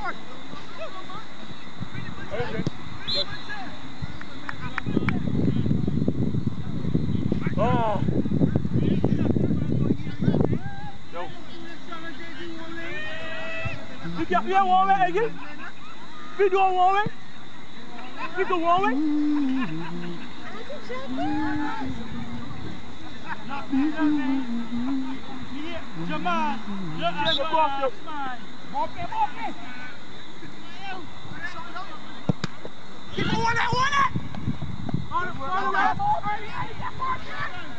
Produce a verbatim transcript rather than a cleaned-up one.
Oh. Yo. You get you one way again? We do one way? We do one way? Jamal, look at the box. Bokke, bokke. Keep on that one. On the front of